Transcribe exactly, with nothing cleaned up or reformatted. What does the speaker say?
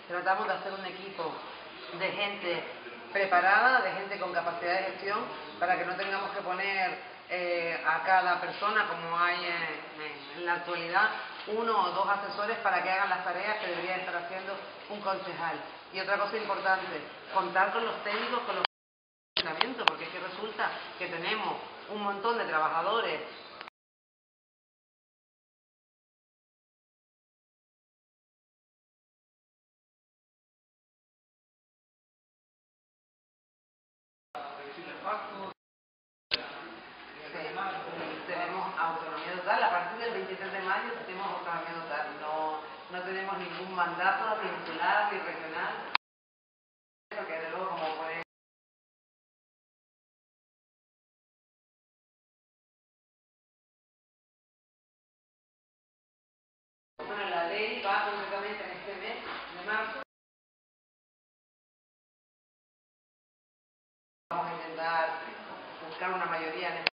tratamos de hacer un equipo de gente preparada, de gente con capacidad de gestión, para que no tengamos que poner eh, a cada persona, como hay en, en la actualidad, uno o dos asesores para que hagan las tareas que debería estar haciendo un concejal. Y otra cosa importante, contar con los técnicos, con los ayuntamientos, porque es que resulta que tenemos un montón de trabajadores tenemos autonomía total. A partir del veintitrés de mayo tenemos autonomía total. No, no tenemos ningún mandato ni insular ni regional. Porque de luego, como puede... Bueno, la ley va concretamente en este mes de marzo. Vamos a intentar buscar una mayoría en este